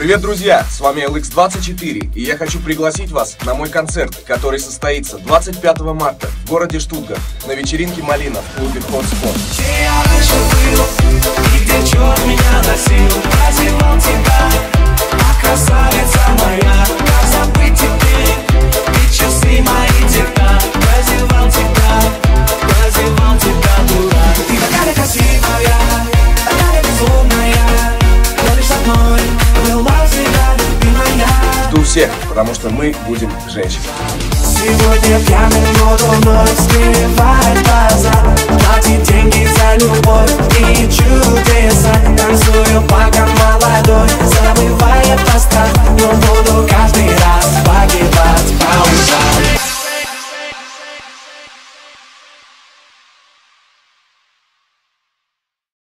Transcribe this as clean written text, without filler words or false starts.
Привет, друзья! С вами LX24, и я хочу пригласить вас на мой концерт, который состоится 25 марта в городе Штутгарт на вечеринке «Малина» в клубе Hot Spot. Жду всех, потому что мы будем женщины. Сегодня пьяный буду вновь скрывать глаза, платить деньги за любовь и чудес.